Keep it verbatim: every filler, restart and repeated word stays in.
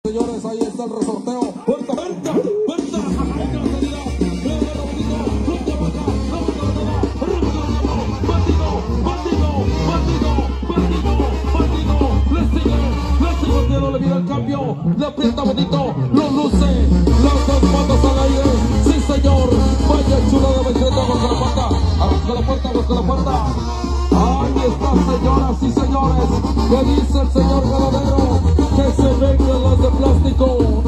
Señores, ahí está el resorteo. Puerta, puerta, puerta. Bandido, bandido, bandido, bandido, bandido. Le sigue, le sigue el dedo, le mira el cambio. Le aprieta bonito, lo luce. Las dos manos al aire. Sí, señor. Vaya chulada de secreto. Busca la puerta, busca la puerta, busca la puerta. Ahí está, señoras y señores. ¿Qué dice el señor ganadero? Que se vengan las de plástico.